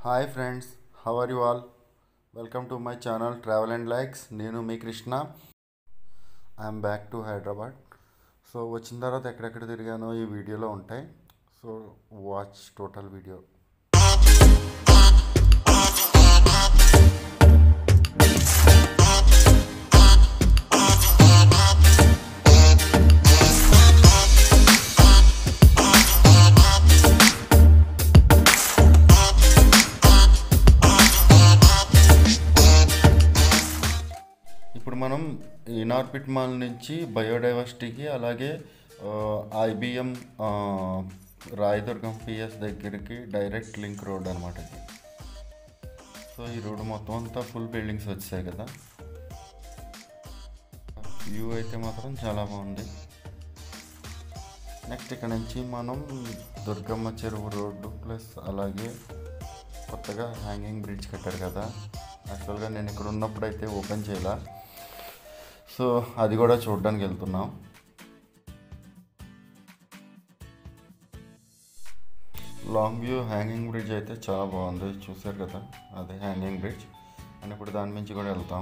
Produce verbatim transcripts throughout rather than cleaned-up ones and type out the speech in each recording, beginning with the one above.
Hi friends, how are you all? Welcome to my channel Travel and Likes. Nenu mee Krishna. I am back to Hyderabad. So వచ్చిన తర్వాత ఎక్కడెక్కడ తిరిగానో ఈ వీడియోలో ఉంటాయి. So watch total video. మనం Inorbit mall నుంచి బయోడైవర్సిటీకి అలాగే ఐబిఎం రాయదుర్గం పిఎస్ దగ్గరికి డైరెక్ట్ లింక్ రోడ్ అనమాట ఇది. సో ఈ రోడ్ మొత్తం అంతా ఫుల్ బిల్డింగ్స్ వచ్చాయి కదా. వ్యూ అయితే మాత్రం చాలా బాగుంది. నెక్స్ట్ ఇక్కడ నుంచి మనం దుర్గమ్మ చెరువు రోడ్డు ప్లస్ అలాగే కొత్తగా హ్యాంగింగ్ బ్రిడ్జ్ కట్టారు కదా. యాక్చువల్గా నేను ఇక్కడ ఉన్నప్పుడు అయితే ఓపెన్ చేయాల, సో అది కూడా చూడడానికి వెళ్తున్నాం. లాంగ్ వ్యూ హ్యాంగింగ్ బ్రిడ్జ్ అయితే చాలా బాగుంది, చూసారు కదా, అదే హ్యాంగింగ్ బ్రిడ్జ్. అని ఇప్పుడు దాని నుంచి కూడా వెళ్తాం.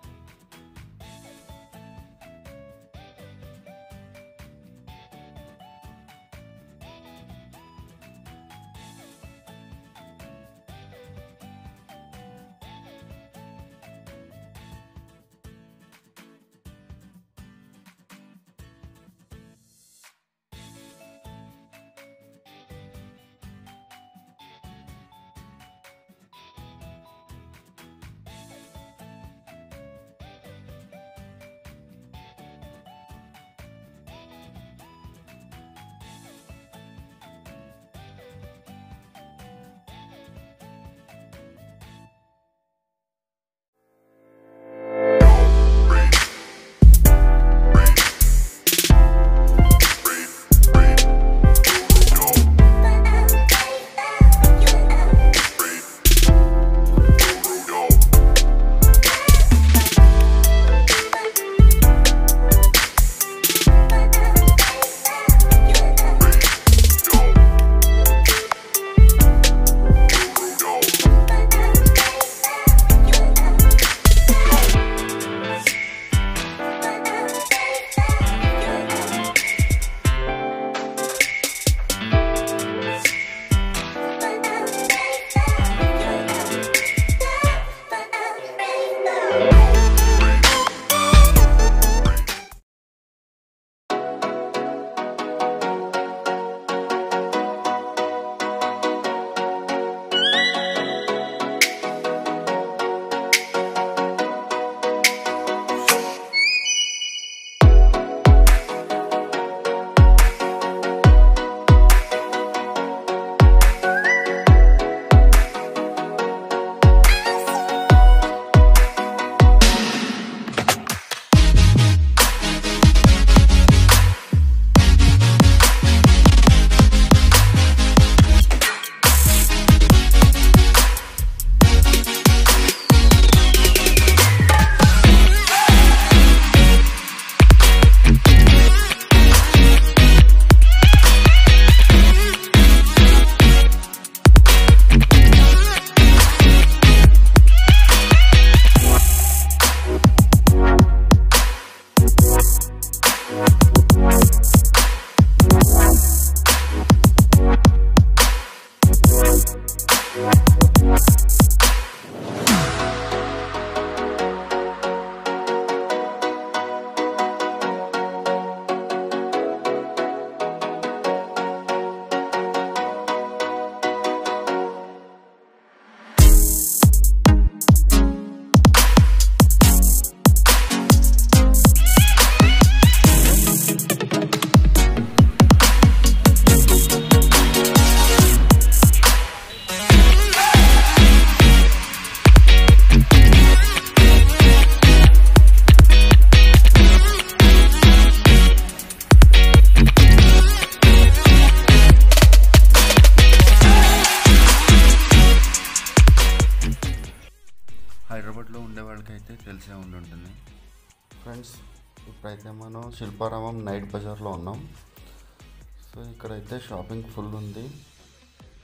హైదరాబాద్లో ఉండే వాళ్ళకైతే తెలిసే ఉండి ఉంటుంది. ఫ్రెండ్స్, ఇప్పుడైతే మనం శిల్పారామం నైట్ బజార్లో ఉన్నాం. సో ఇక్కడైతే షాపింగ్ ఫుల్ ఉంది.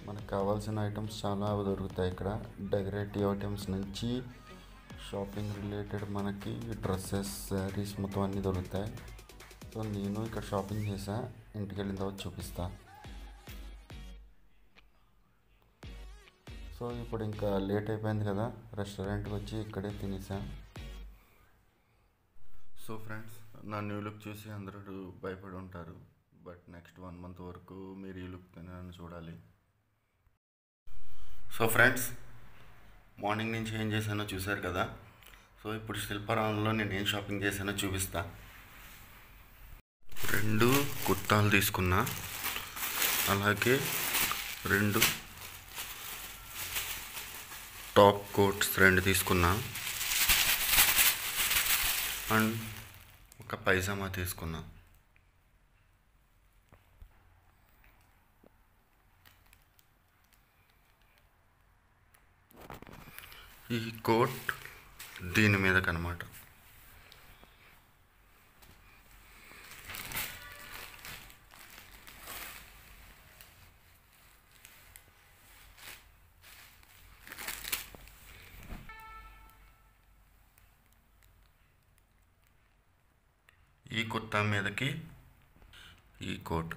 మనకు కావాల్సిన ఐటమ్స్ చాలా దొరుకుతాయి ఇక్కడ. డెకరేటివ్ ఐటమ్స్ నుంచి షాపింగ్ రిలేటెడ్ మనకి డ్రెస్సెస్, శారీస్ మొత్తం అన్నీ దొరుకుతాయి. సో నేను ఇక్కడ షాపింగ్ చేసా, ఇంటికి వెళ్ళిన తర్వాత చూపిస్తా. సో ఇప్పుడు ఇంకా లేట్ అయిపోయింది కదా, రెస్టారెంట్కి వచ్చి ఇక్కడే తినేసా. సో ఫ్రెండ్స్, నా న్యూ లుక్ చూసి అందరూ భయపడి ఉంటారు. బట్ నెక్స్ట్ వన్ మంత్ వరకు మీరు ఈ లుక్ నన్ను చూడాలి. సో ఫ్రెండ్స్, మార్నింగ్ నుంచి ఏం చేశానో చూశారు కదా. సో ఇప్పుడు శిల్పారామంలో నేను ఏం షాపింగ్ చేశానో చూపిస్తా. రెండు కుర్తాలు తీసుకున్నా, అలాగే రెండు టాప్ కోట్స్ రెండు తీసుకున్నా, అండ్ ఒక పైజామా తీసుకున్నా. ఈ కోట్ దీని మీద కనమాట. ఈ కుర్తా మీదకి ఈ కోట్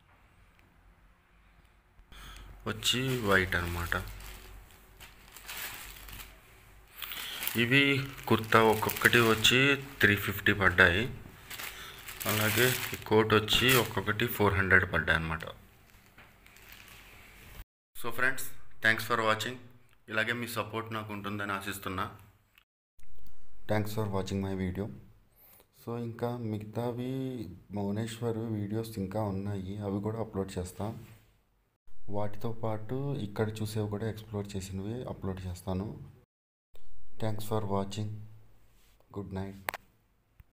వచ్చి వైట్ అన్నమాట. ఇవి కుర్తా ఒక్కొక్కటి వచ్చి త్రీ ఫిఫ్టీ పడ్డాయి, అలాగే ఈ కోట్ వచ్చి ఒక్కొక్కటి ఫోర్ హండ్రెడ్ పడ్డాయి అన్నమాట. So friends, thanks for watching. ఇలాగే మీ సపోర్ట్ నాకు ఉంటుందని ఆశిస్తున్నా. Thanks for watching my video. So ఇంకా మిగతావి భువనేశ్వర్ వీడియోస్ ఇంకా ఉన్నాయి, అవి కూడా అప్లోడ్ చేస్తాను. వాటితో పాటు ఇక్కడ చూసేవి కూడా ఎక్స్ప్లోర్ చేసినవి అప్లోడ్ చేస్తాను. Thanks for watching. Good night.